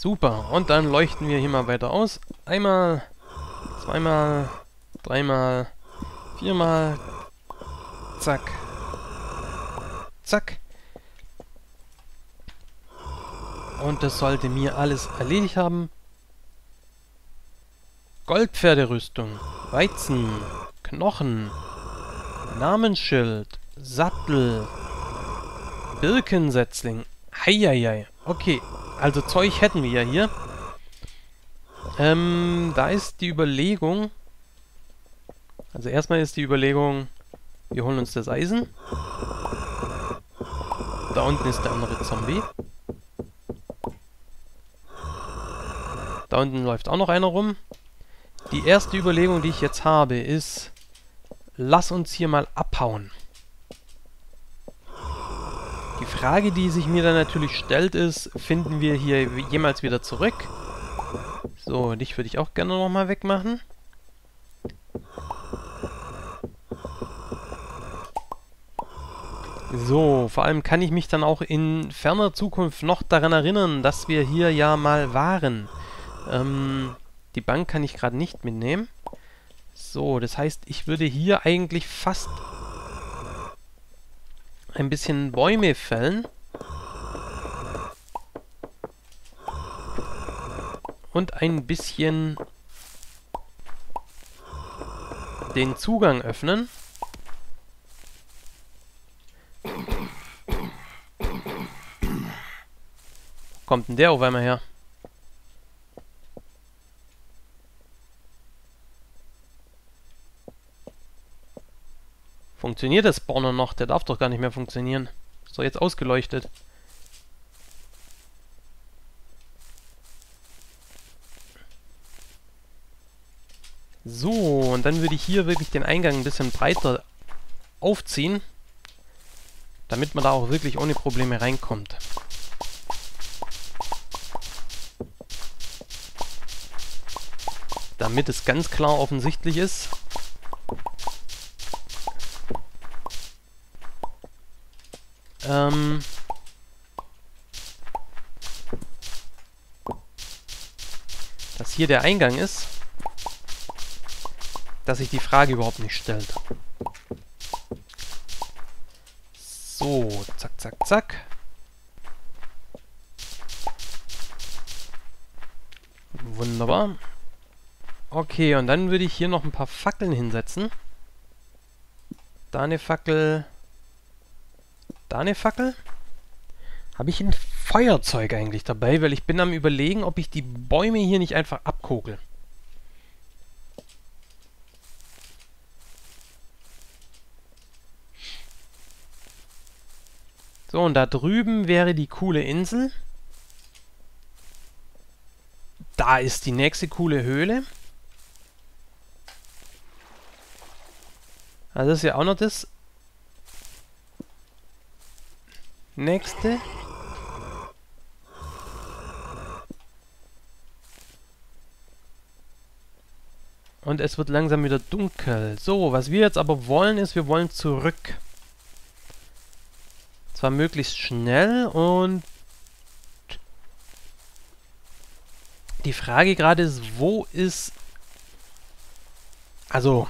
Super. Und dann leuchten wir hier mal weiter aus. Einmal, zweimal, dreimal, viermal. Zack. Zack. Und das sollte mir alles erledigt haben. Goldpferderüstung, Weizen, Knochen, Namensschild, Sattel, Birkensetzling. Heieiei. Okay, also Zeug hätten wir ja hier. Da ist die Überlegung... Also erstmal ist die Überlegung, wir holen uns das Eisen. Da unten ist der andere Zombie. Da unten läuft auch noch einer rum. Die erste Überlegung, die ich jetzt habe, ist, lass uns hier mal abhauen. Die Frage, die sich mir dann natürlich stellt, ist, finden wir hier jemals wieder zurück? So, dich würde ich auch gerne nochmal wegmachen. So, vor allem kann ich mich dann auch in ferner Zukunft noch daran erinnern, dass wir hier ja mal waren. Die Bank kann ich gerade nicht mitnehmen. So, das heißt, ich würde hier eigentlich fast ein bisschen Bäume fällen. Und ein bisschen den Zugang öffnen. Wo kommt denn der auf einmal her? Funktioniert der Spawner noch? Der darf doch gar nicht mehr funktionieren. Ist doch jetzt ausgeleuchtet. So, und dann würde ich hier wirklich den Eingang ein bisschen breiter aufziehen, damit man da auch wirklich ohne Probleme reinkommt. Damit es ganz klar offensichtlich ist. Dass hier der Eingang ist, dass sich die Frage überhaupt nicht stellt. So, zack, zack, zack. Wunderbar. Okay, und dann würde ich hier noch ein paar Fackeln hinsetzen. Da eine Fackel. Da eine Fackel. Habe ich ein Feuerzeug eigentlich dabei? Weil ich bin am Überlegen, ob ich die Bäume hier nicht einfach abkogel. So, und da drüben wäre die coole Insel. Da ist die nächste coole Höhle. Also das ist ja auch noch das nächste. Und es wird langsam wieder dunkel. So, was wir jetzt aber wollen, ist, wir wollen zurück. Zwar möglichst schnell und die Frage gerade ist, wo ist... Also...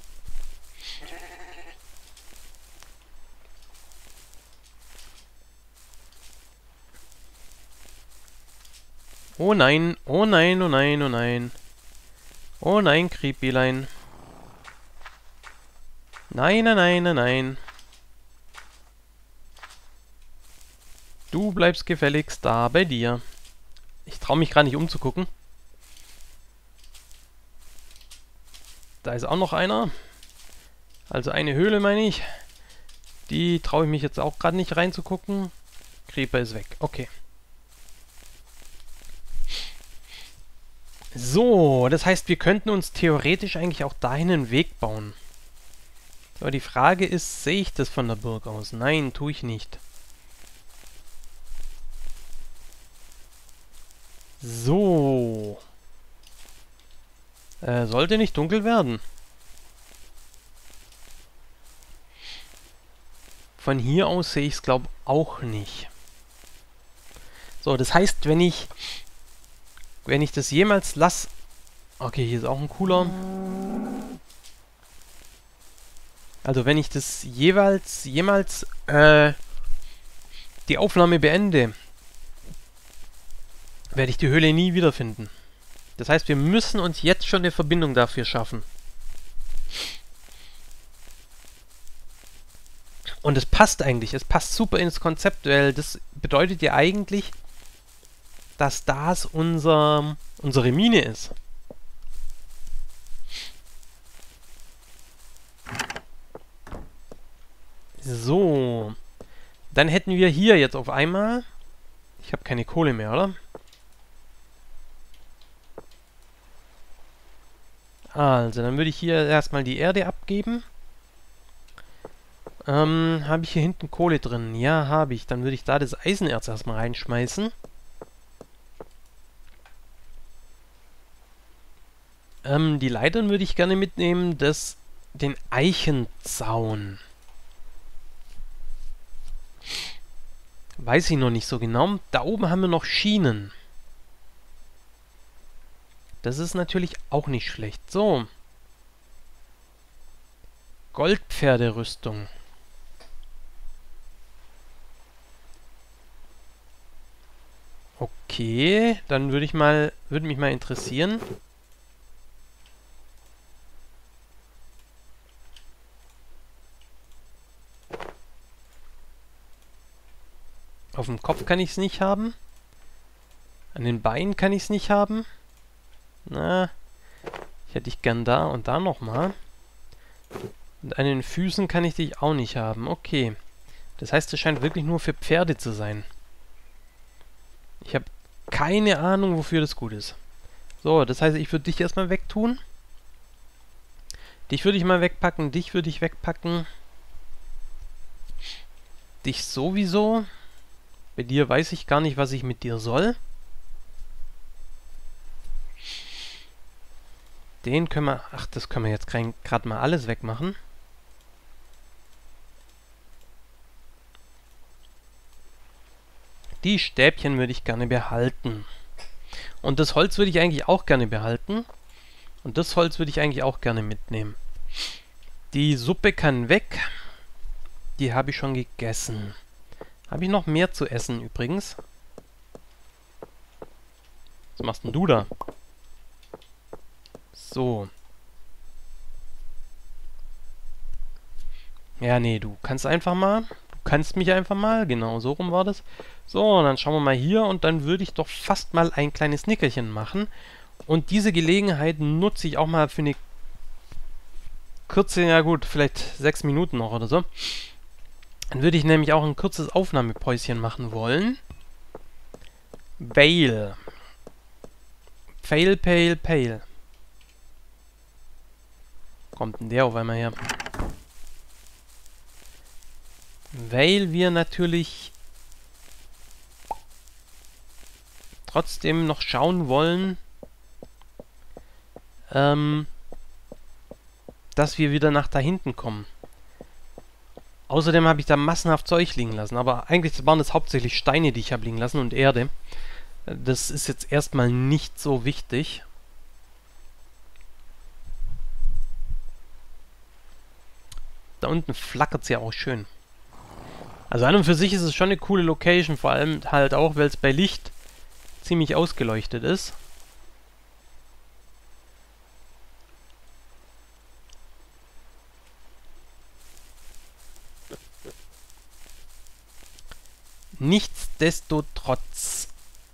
Oh nein, oh nein, oh nein, oh nein. Oh nein, Creepylein. Nein, nein, nein, nein, nein. Du bleibst gefälligst da bei dir. Ich traue mich gerade nicht umzugucken. Da ist auch noch einer. Also eine Höhle, meine ich. Die traue ich mich jetzt auch gerade nicht reinzugucken. Creeper ist weg. Okay. So, das heißt, wir könnten uns theoretisch eigentlich auch dahin einen Weg bauen. Aber die Frage ist, sehe ich das von der Burg aus? Nein, tue ich nicht. So. Sollte nicht dunkel werden. Von hier aus sehe ich es, glaube ich, auch nicht. So, das heißt, wenn ich Wenn ich das jemals lasse... Okay, hier ist auch ein cooler. Also wenn ich das jemals die Aufnahme beende, werde ich die Höhle nie wiederfinden. Das heißt, wir müssen uns jetzt schon eine Verbindung dafür schaffen. Und es passt eigentlich. Es passt super ins Konzept, weil das bedeutet ja eigentlich, dass das unsere Mine ist. So. Dann hätten wir hier jetzt auf einmal... Ich habe keine Kohle mehr, oder? Also, dann würde ich hier erstmal die Erde abgeben. Habe ich hier hinten Kohle drin? Ja, habe ich. Dann würde ich da das Eisenerz erstmal reinschmeißen. Die Leitern würde ich gerne mitnehmen, den Eichenzaun. Weiß ich noch nicht so genau. Da oben haben wir noch Schienen. Das ist natürlich auch nicht schlecht. So. Goldpferderüstung. Okay, dann würde mich mal interessieren. Auf dem Kopf kann ich es nicht haben. An den Beinen kann ich es nicht haben. Na, ich hätte dich gern da und da nochmal. Und an den Füßen kann ich dich auch nicht haben. Okay. Das heißt, es scheint wirklich nur für Pferde zu sein. Ich habe keine Ahnung, wofür das gut ist. So, das heißt, ich würde dich erstmal wegtun. Dich würde ich mal wegpacken. Dich würde ich wegpacken. Dich sowieso. Bei dir weiß ich gar nicht, was ich mit dir soll. Den können wir... Ach, das können wir jetzt gerade mal alles wegmachen. Die Stäbchen würde ich gerne behalten. Und das Holz würde ich eigentlich auch gerne behalten. Und das Holz würde ich eigentlich auch gerne mitnehmen. Die Suppe kann weg. Die habe ich schon gegessen. Habe ich noch mehr zu essen übrigens? Was machst denn du da? So. Ja, nee, du kannst einfach mal. Du kannst mich einfach mal. Genau, so rum war das. So, und dann schauen wir mal hier. Und dann würde ich doch fast mal ein kleines Nickerchen machen. Und diese Gelegenheit nutze ich auch mal für eine kurze, ja gut, vielleicht 6 Minuten noch oder so. Dann würde ich nämlich auch ein kurzes Aufnahmepäuschen machen wollen. Fail. Fail, Pale, Pale. Kommt denn der auf einmal her? Weil wir natürlich trotzdem noch schauen wollen, dass wir wieder nach da hinten kommen. Außerdem habe ich da massenhaft Zeug liegen lassen, aber eigentlich waren das hauptsächlich Steine, die ich habe liegen lassen und Erde. Das ist jetzt erstmal nicht so wichtig. Da unten flackert es ja auch schön. Also an und für sich ist es schon eine coole Location, vor allem halt auch, weil es bei Licht ziemlich ausgeleuchtet ist. Nichtsdestotrotz.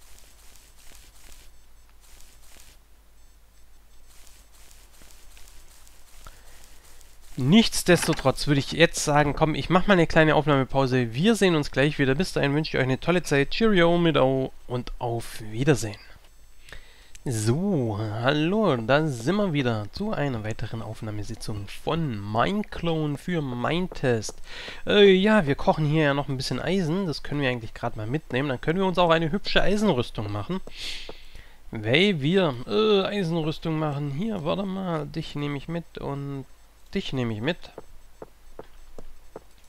Nichtsdestotrotz würde ich jetzt sagen, komm, ich mache mal eine kleine Aufnahmepause. Wir sehen uns gleich wieder. Bis dahin wünsche ich euch eine tolle Zeit. Cheerio, mit Au und auf Wiedersehen. So, hallo, da sind wir wieder zu einer weiteren Aufnahmesitzung von Mineclone für Minetest. Ja, wir kochen hier ja noch ein bisschen Eisen, das können wir eigentlich gerade mal mitnehmen. Dann können wir uns auch eine hübsche Eisenrüstung machen. Weil wir Eisenrüstung machen. Hier, warte mal, dich nehme ich mit und dich nehme ich mit.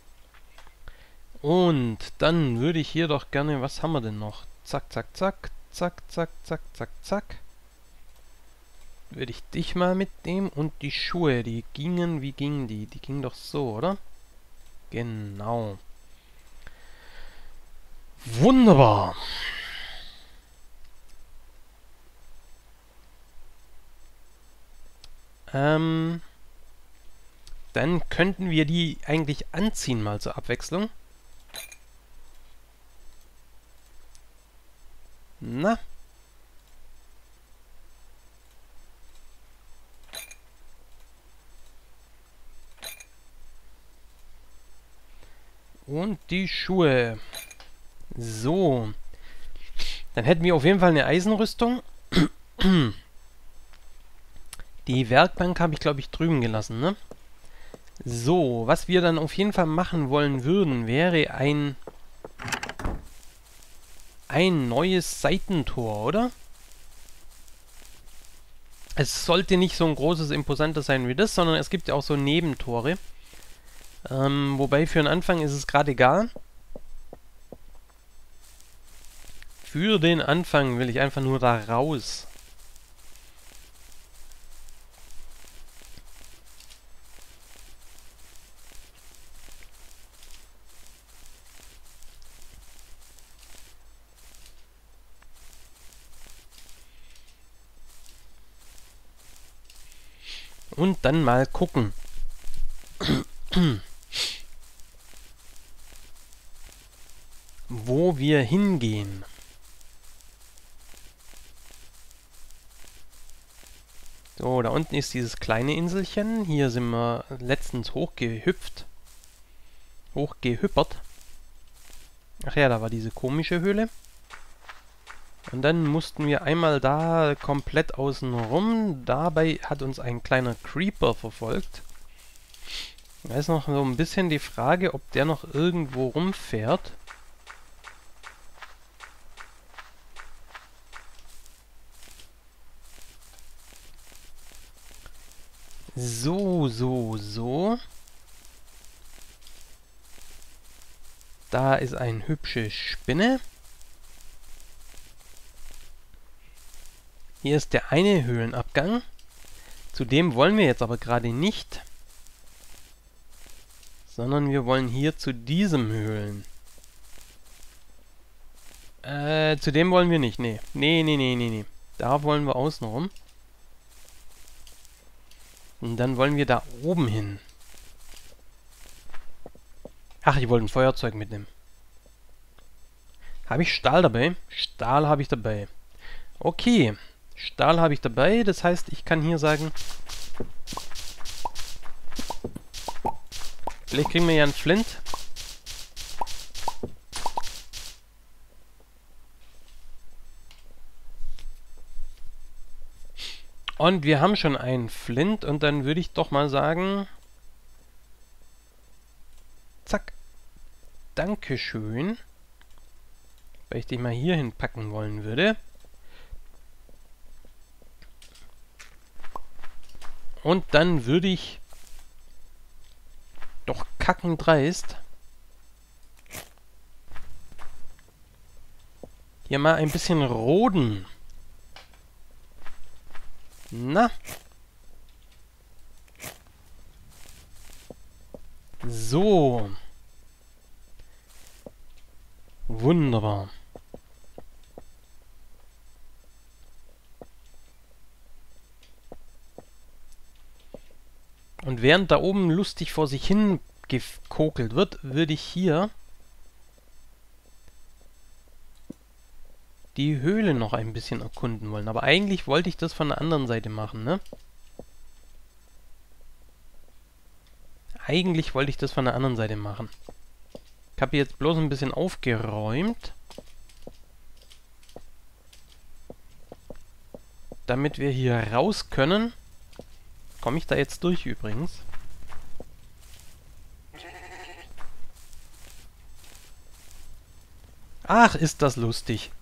Und dann würde ich hier doch gerne, was haben wir denn noch? Zack, zack, zack. zack, zack, zack, zack, zack. Würde ich dich mal mitnehmen. Und die Schuhe, die gingen, wie gingen die? Die gingen doch so, oder? Genau. Wunderbar. Dann könnten wir die eigentlich anziehen, mal zur Abwechslung. Na? Und die Schuhe. So. Dann hätten wir auf jeden Fall eine Eisenrüstung. Die Werkbank habe ich, glaube ich, drüben gelassen, ne? So, was wir dann auf jeden Fall machen wollen würden, wäre ein neues Seitentor, oder? Es sollte nicht so ein großes, imposantes sein wie das, sondern es gibt ja auch so Nebentore. Wobei für den Anfang ist es gerade egal. Für den Anfang will ich einfach nur da raus. Und dann mal gucken. Wo wir hingehen. So, da unten ist dieses kleine Inselchen. Hier sind wir letztens hochgehüpft. Hochgehüppert. Ach ja, da war diese komische Höhle. Und dann mussten wir einmal da komplett außen rum. Dabei hat uns ein kleiner Creeper verfolgt. Da ist noch so ein bisschen die Frage, ob der noch irgendwo rumfährt. So. Da ist eine hübsche Spinne. Hier ist der eine Höhlenabgang. Zu dem wollen wir jetzt aber gerade nicht. Sondern wir wollen hier zu diesem Höhlen. Zu dem wollen wir nicht. Nee. Nee. Da wollen wir außen rum. Und dann wollen wir da oben hin. Ach, ich wollte ein Feuerzeug mitnehmen. Habe ich Stahl dabei? Stahl habe ich dabei. Okay. Stahl habe ich dabei. Das heißt, ich kann hier sagen... Vielleicht kriegen wir ja einen Flint. Und wir haben schon einen Flint. Und dann würde ich doch mal sagen... Zack. Dankeschön. Weil ich dich mal hier hinpacken wollen würde. Und dann würde ich... Doch kackendreist. Hier mal ein bisschen roden. Na. So. Wunderbar. Und während da oben lustig vor sich hin gekokelt wird, würde ich hier die Höhle noch ein bisschen erkunden wollen. Aber eigentlich wollte ich das von der anderen Seite machen, ne? Eigentlich wollte ich das von der anderen Seite machen. Ich habe jetzt bloß ein bisschen aufgeräumt. Damit wir hier raus können. Komme ich da jetzt durch übrigens? Ach, ist das lustig.